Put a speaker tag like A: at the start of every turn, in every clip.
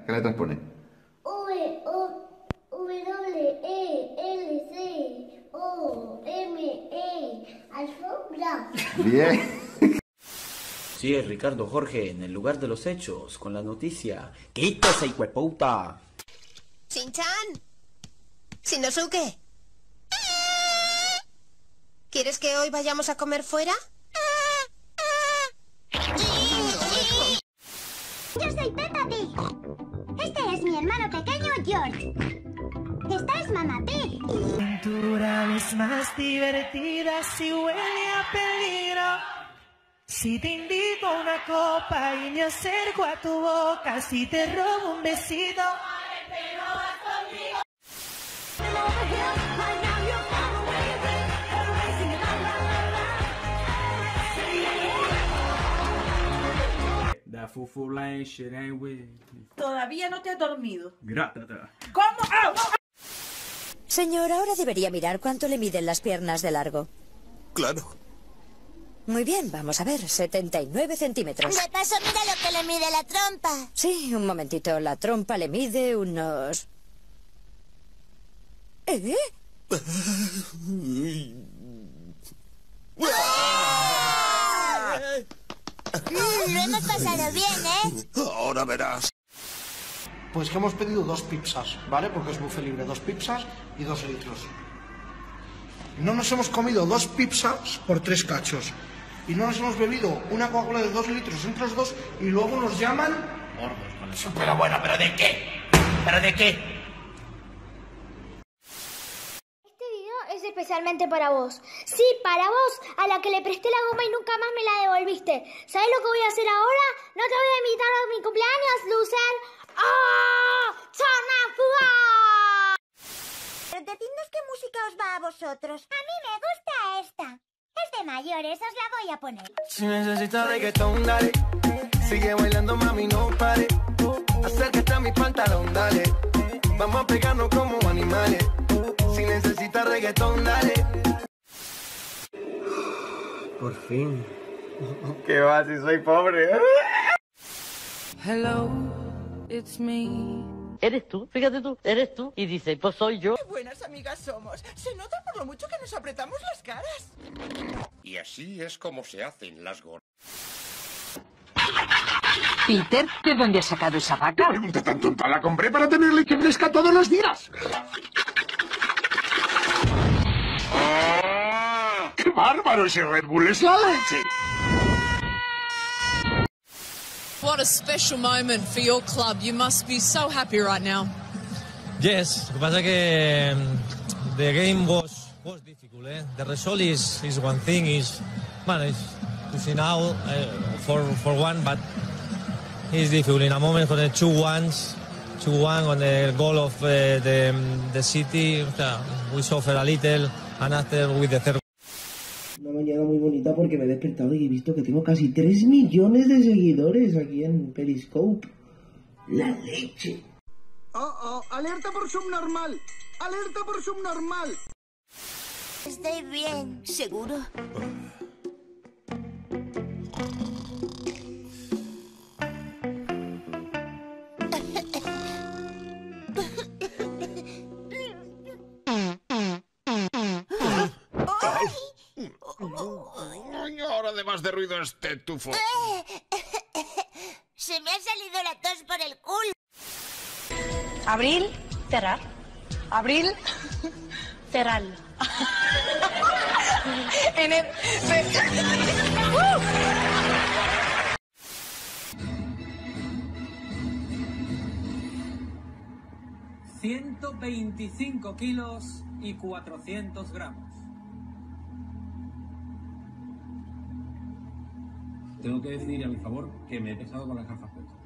A: ¿Qué letras pone?
B: V-O-W-E-L-C-O-M-E. Alfombra.
A: Bien.
C: Sí, es Ricardo Jorge, en el lugar de los hechos, con la noticia. ¡Quítese, hijueputa!
D: Shin-chan. Shinosuke. ¿Quieres que hoy vayamos a comer fuera?
B: Yo soy Peppa Pig. Este es mi hermano pequeño George. Esta es Mamá Pig.
E: La aventura es más divertida si huele a peligro. Si te invito a una copa y me acerco a tu boca, si te robo un besito.
F: Todavía no te has dormido.
E: ¿Cómo?
G: Señor, ahora debería mirar cuánto le miden las piernas de largo.
H: Claro.
G: Muy bien, vamos a ver, 79 centímetros.
D: De paso, mira lo que le mide la trompa.
G: Sí, un momentito, la trompa le mide unos... ¿Eh?
D: Lo hemos pasado bien, ¿eh?
H: Ahora verás.
I: Pues que hemos pedido 2 pizzas, ¿vale? Porque es buffet libre, 2 pizzas y 2 litros. No nos hemos comido 2 pizzas por 3 cachos. Y no nos hemos bebido una Coca-Cola de 2 litros entre los dos y luego nos llaman... gordos con eso. Pero bueno, ¿pero de qué? ¿Pero de qué?
B: Este video es especialmente para vos. Sí, para vos, a la que le presté la goma y nunca más me la devolviste. ¿Sabés lo que voy a hacer ahora? No te voy a invitar a mi cumpleaños, loser. ¡Oh! ¡Chanafua! Pero decidnos qué música os va a vosotros. A mí me gusta esta. Es de mayores, os la voy a poner.
E: Si necesitas reggaetón, dale. Sigue bailando, mami, no pare. Acércate a mi pantalón, dale. Vamos a pegarnos como animales. Si necesitas reggaetón, dale.
C: Por fin. ¿Qué va si soy pobre?
E: Hello, it's me.
J: Eres tú, fíjate tú, eres tú. Y dice, pues soy yo.
F: Qué buenas amigas somos. Se nota por lo mucho que nos apretamos las caras.
H: Y así es como se hacen las gordas.
J: Peter, ¿de dónde has sacado esa vaca?
H: Pregunta tan tonta, la compré para tener leche fresca todos los días. ¡Qué bárbaro! Ese Red Bull es la leche.
K: What a special moment for your club. You must be so happy right now.
L: Yes, lo que pasa que the game was difficult. The result is one thing. Is to see now for one, but it's difficult in a moment for the 2-1 on the goal of the city. We suffer a little, and after with the third.
M: Una mañana muy bonita porque me he despertado y he visto que tengo casi 3 millones de seguidores aquí en Periscope. ¡La leche!
I: ¡Oh! ¡Alerta por subnormal! ¡Alerta por subnormal!
D: Estoy bien, ¿seguro?
H: Ahora además de ruido este tufo.
D: Se me ha salido la tos por el culo.
F: Abril, cerrar. Abril, cerrar. En el...
N: 125 kilos y 400 gramos. Tengo que decidir a mi favor que me he pesado con las gafas puestas.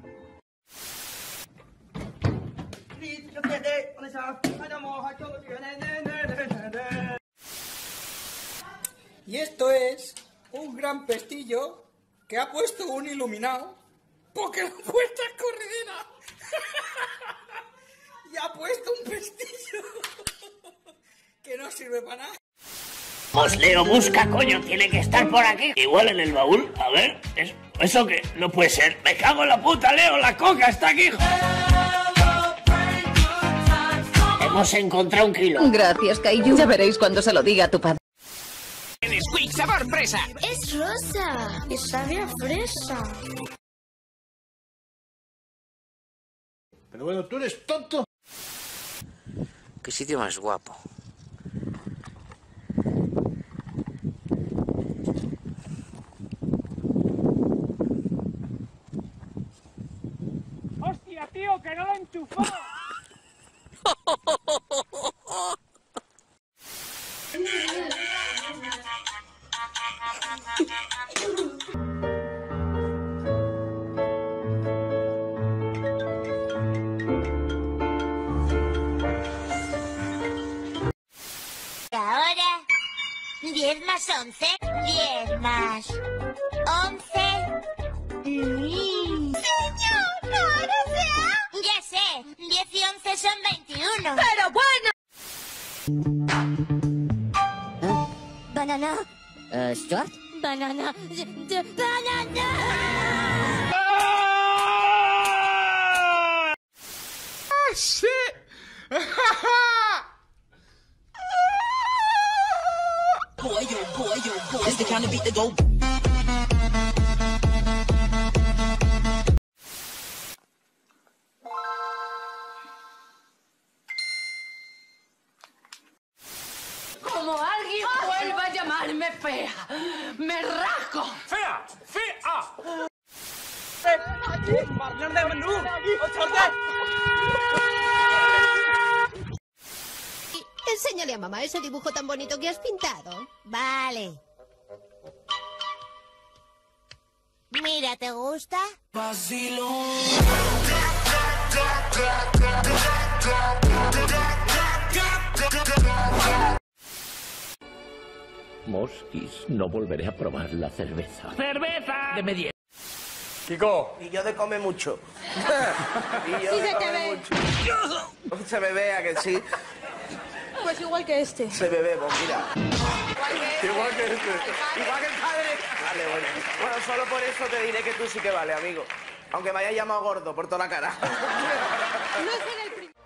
O: Y esto es un gran pestillo que ha puesto un iluminado porque la puerta es corredera. Y ha puesto un pestillo que no sirve para nada.
P: Pues Leo, busca, coño, tiene que estar por aquí. Igual en el baúl, a ver, ¿eso qué? No puede ser. Me cago en la puta, Leo, la coca está aquí. Hemos encontrado 1 kilo.
J: Gracias, Kaiju. Ya veréis cuando se lo diga a tu padre.
F: Nesquik sabor fresa.
B: Es rosa y sabe a fresa.
I: Pero bueno, tú eres tonto.
A: Qué sitio más guapo.
E: ¡Hostia, tío, que no lo he enchufado!
D: Ahora, 10 más 11, 10 más 11. ¡Señor, ahora sea! Ya sé, 10 y 11 son 21. ¡Pero bueno! ¿Banana?
Q: ¿Stuart?
D: ¡Banana! ¡Banana!
F: ¡Ah, shit!
R: Boy, oh boy, oh boy, it's the kind of beat that go.
J: Como alguien vuelva a llamarme fea, me rasco.
E: ¡Fea! ¡Fea! ¡Marlon de menú!
Q: Enséñale a mamá ese dibujo tan bonito que has pintado.
D: Vale. Mira, ¿te gusta?
P: Mosquis, no volveré a probar la cerveza.
E: ¡Cerveza!
P: Deme 10.
F: Kiko.
M: Y yo de come mucho. Y yo
B: Sí
M: de
B: se te
M: come
B: ve.
M: mucho. Se me ve, ¿a que sí?
B: Pues igual que este.
M: Se me ve, pues mira.
F: Igual que este.
M: Igual que el padre. Vale, bueno. Bueno, solo por eso te diré que tú sí que vale, amigo. Aunque me hayas llamado gordo por toda la cara.
B: No es en el primer...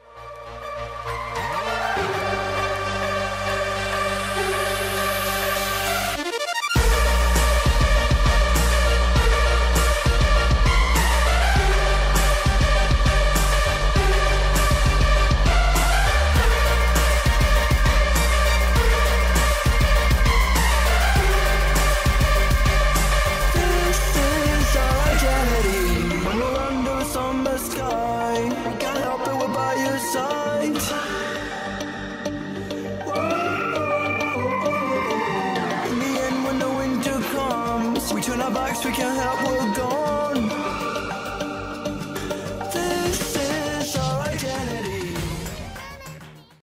E: We turn our backs, we can't help, we're gone.